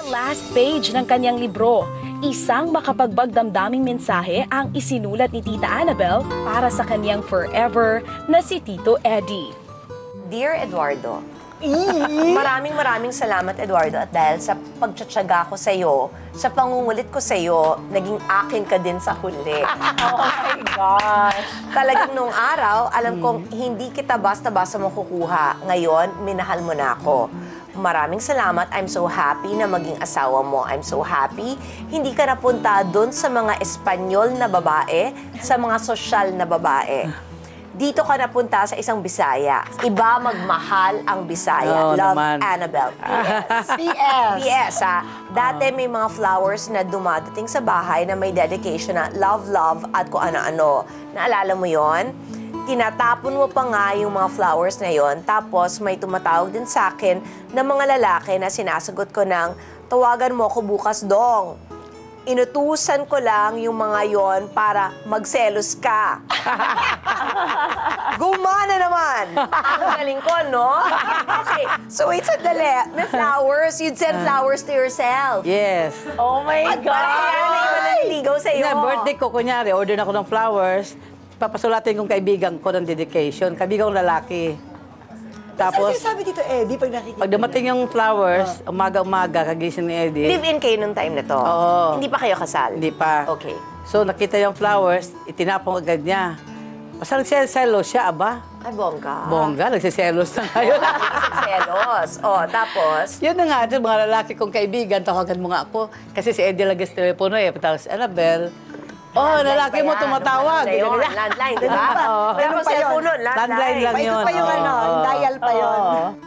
last page ng kanyang libro, isang makapagbagdamdaming mensahe ang isinulat ni Tita Annabel para sa kanyang forever na si Tito Eddie. Dear Eduardo, maraming salamat, Eduardo, at dahil sa pagtsatsaga ko sa iyo, sa pangungulit ko sa iyo, naging akin ka din sa huli. Oh my gosh! Talagang nung araw, alam kong hindi kita basta-basta makukuha. Ngayon, minahal mo na ako. Maraming salamat. I'm so happy na maging asawa mo. I'm so happy. Hindi ka napunta doon sa mga Espanyol na babae, sa mga sosyal na babae. Dito ka napunta sa isang Bisaya. Iba magmahal ang Bisaya. Love, naman. Annabel. PS. PS, ha? Dati may mga flowers na dumadating sa bahay na may dedication na love, love, at kung ano-ano. Naalala mo yon? Tinatapon mo pa nga yung mga flowers na yon. Tapos may tumatawag din sa akin na mga lalaki na sinasagot ko ng, tawagan mo ako bukas, dong. Inutusan ko lang yung mga yon para magselos ka. Gumana naman! Ang galing ko, no? Okay, so wait sandali. May flowers. You'd send flowers to yourself. Yes. Oh my At parang kaya na iba na niligaw sa'yo. Na birthday ko, kunyari, order na ako ng flowers, papasulatin kong kaibigan ko ng dedication, kaibigan kong lalaki. Tapos, Tapos, sabi dito, Eddie, pag nakikita pag dumating yung flowers, umaga-umaga, kagising ni Eddie. Live-in kayo nung time na to? Oo. Hindi pa kayo kasal? Hindi pa. Okay. So, nakita yung flowers, itinapong agad niya. Basta nagsiselos siya, aba? Ay, bongga. Bongga, nagsiselos na ngayon. Selos. Oh, tapos? Yun na nga, yung mga lalaki kong kaibigan, tawagan mo nga ako. Kasi si Eddie lagi sa telepono eh. Tapos, Annabel, oh, lalaki mo tumatawag. Landline, di ba? Oo. Pero pa yun? cellphone nun, Landline lang pa ito yun. pa yung Oo. dial pa yun. Oo.